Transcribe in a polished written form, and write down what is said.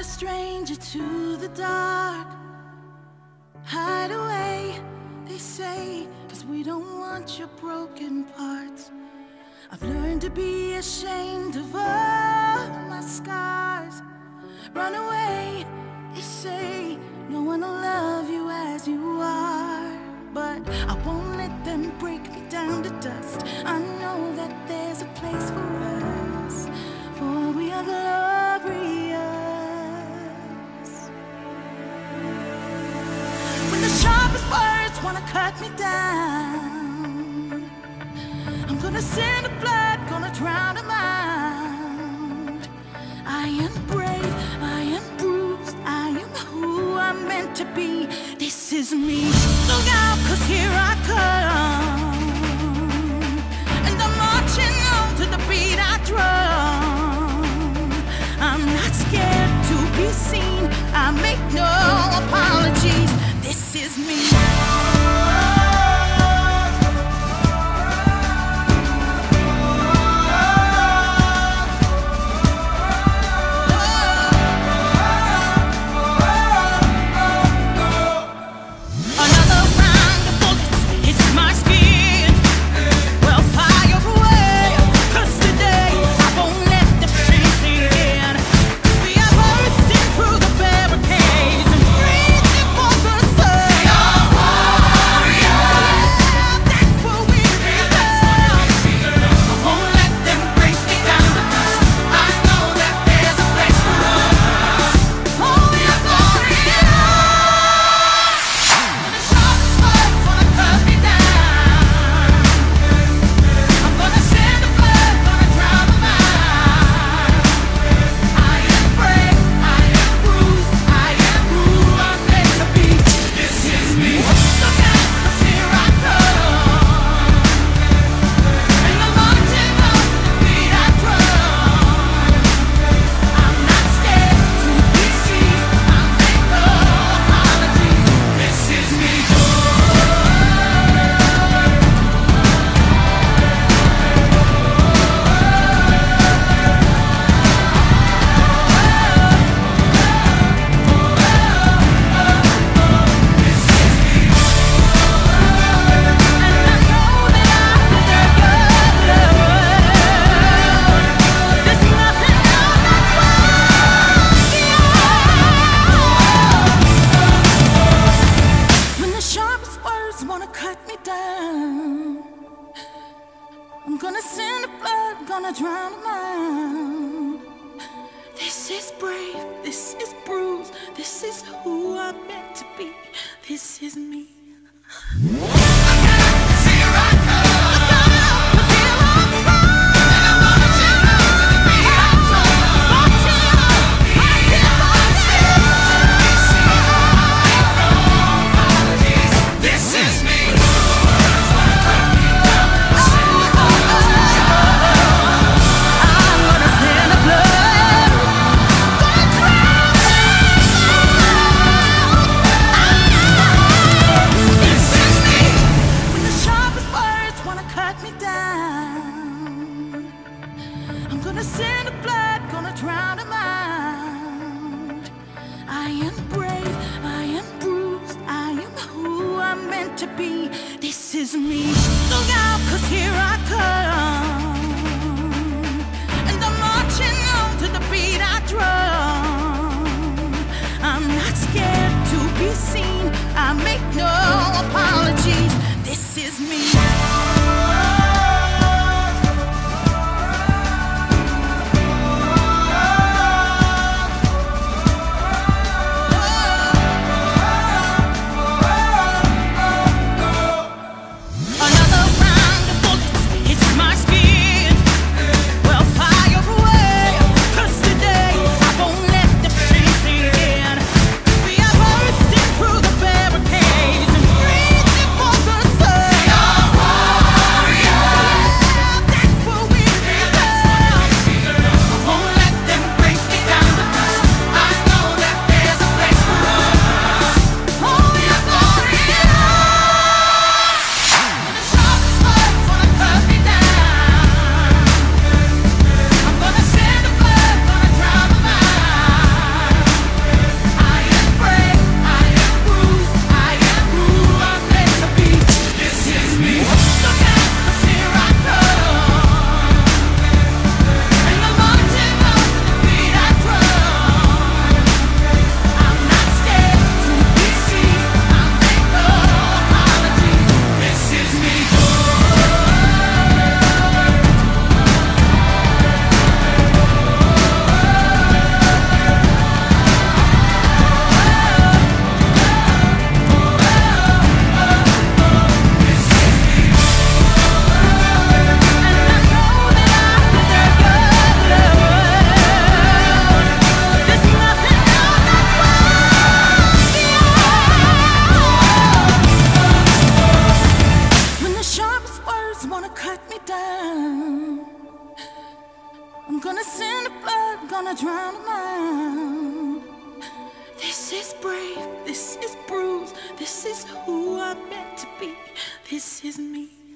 stranger to the dark. Hide away, they say, 'cause we don't want your broken parts. I've learned to be ashamed of all my scars. Run away, they say, no one will love you as you are. But I won't let them break me down to dust. I know that there's a place for us, for we are glorious. When the sharpest words wanna cut me down, I'm gonna send the blood, gonna drown them out. I am brave, I am bruised, I am who I'm meant to be. This is me. Look out, 'cause here I come, and I'm marching on to the beat I drum. I'm not scared to be seen, I make no apologies. This is me. I'm gonna send the blood, gonna drown them out. This is brave, this is bruised, this is who I'm meant to be. This is me. I'm gonna send the blood, gonna drown them out. I am brave, I am bruised, I am who I'm meant to be. This is me. Look out, 'cause here I come, and I'm marching on to the beat I drum. I'm not scared to be seen, I make no apologies. This is me. It's I'm gonna send the blood, gonna drown them out. This is brave, this is bruised, this is who I'm meant to be. This is me.